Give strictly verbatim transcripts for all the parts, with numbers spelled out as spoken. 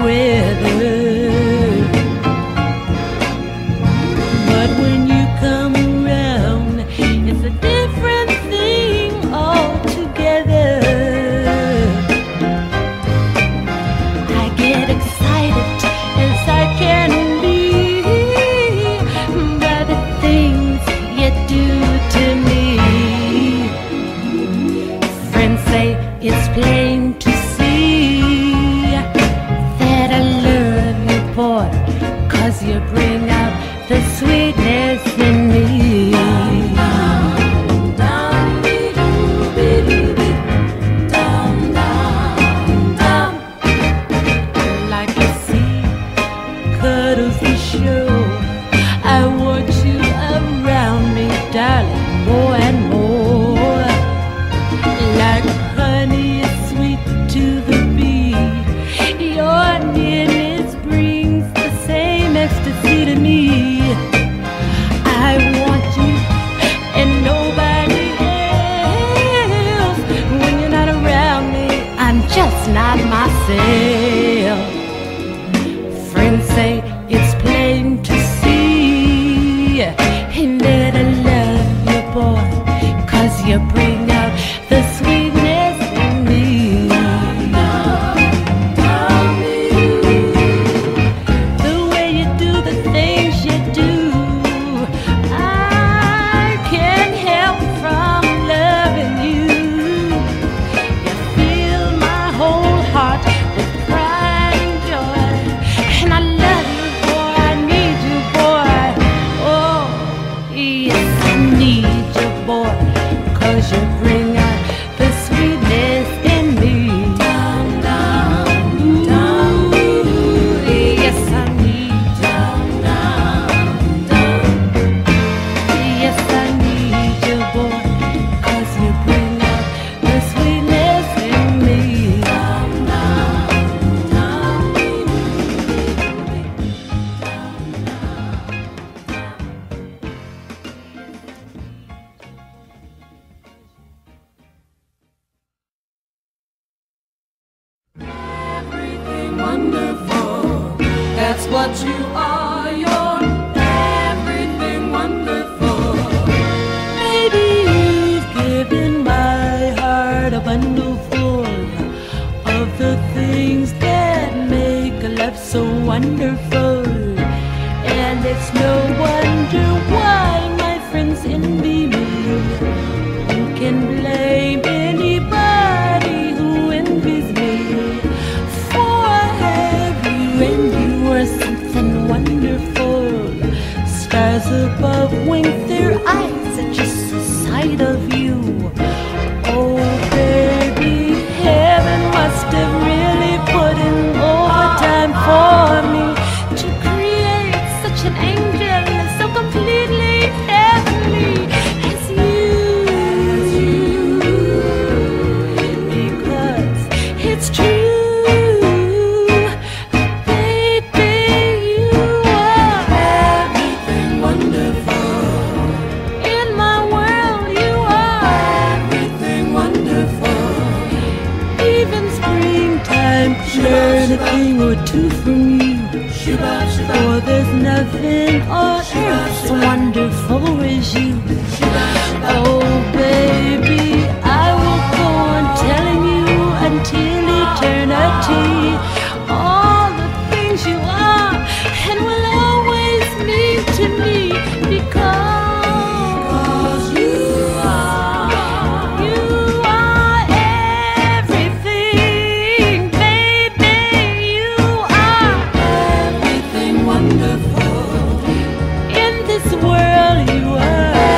weather. But when you come around, it's a different thing altogether. I get excited as I can be by the things you do to me. Friends say it's plain to see that I love you, boy, 'cause you bring out the sweetness in me. Like a sea cuddles the shore, I want you around me, darling, more and more. Like honey is sweet to the bee, your nearness brings the same ecstasy to me. I want you and nobody else. When you're not around me, I'm just not myself. Friends say it's plain to see that I love you, boy, 'cause you bring out the sweetness in me. The way you do the things you do, I can't help from loving you. You fill my whole heart with pride and joy, and I love you, boy, I need you, boy. Oh, yes, I need you, boy, 'cause you bring out the sweetness in me. Ooh, yes, I need you. Yes, I need you, boy, 'cause you bring out the sweetness in me. Everything wonderful, that's what you are, you're everything wonderful. Maybe you've given my heart a bundle full of the things that make love so wonderful. And it's no wonder why my friends envy me. Who can blame anybody who envies me? For I have you and you are something wonderful. Stars above wink their eyes at just the sight of you. Oh baby, heaven must have really put in overtime for me to create such an angel so completely heavenly as you. Because it's true, baby, you are Everything wonderful, in my world, you are everything wonderful. even springtime. Learn a thing or two from you. Shuba, shuba, For there's nothing on earth so wonderful as you. shuba, shuba. Oh baby, I will go on telling you until eternity all the things you are and will always mean to me. Because you are, you are everything, baby, you are Everything wonderful, in this world, you are.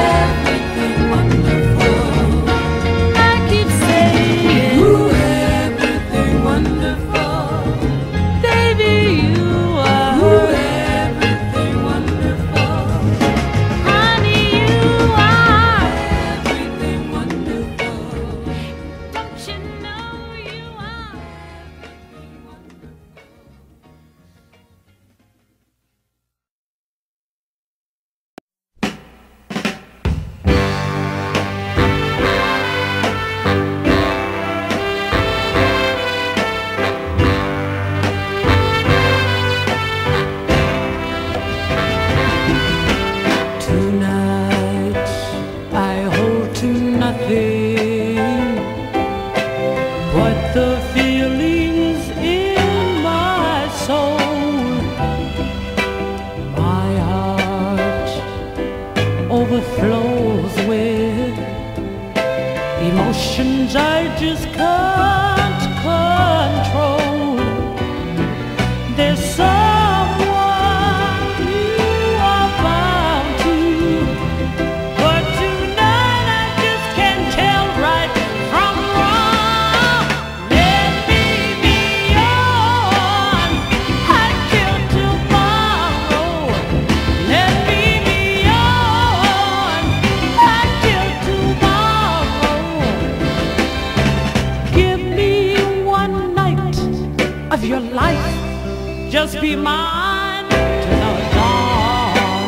of your life. Just be mine till the dawn.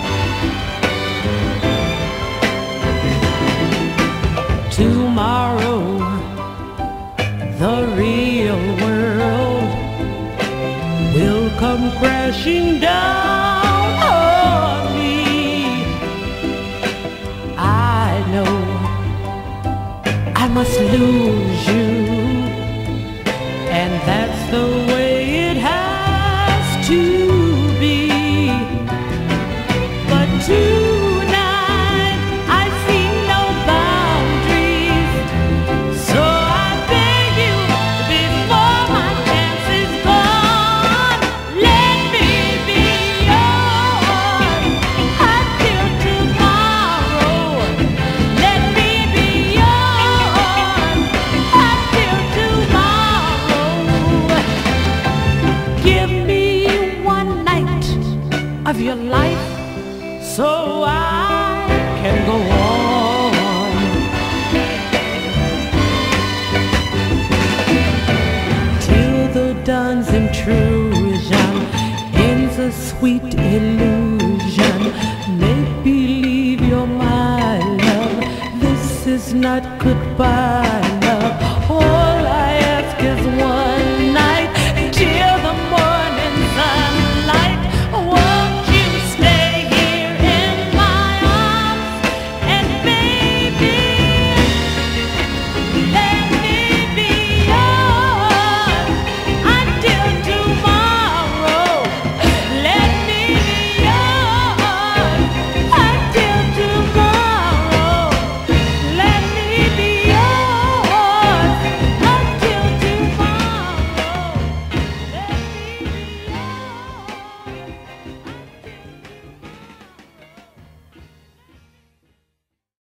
Tomorrow, the real world will come crashing down on me. I know I must lose you, and that's the way it has to be. But tonight I see no boundaries, so I beg you, before my chance is gone, let me be yours until tomorrow. Let me be yours until tomorrow. Give me one night of your life so I can go on. Till the dawn's intrusion ends a sweet illusion. Make believe you're my love. This is not goodbye.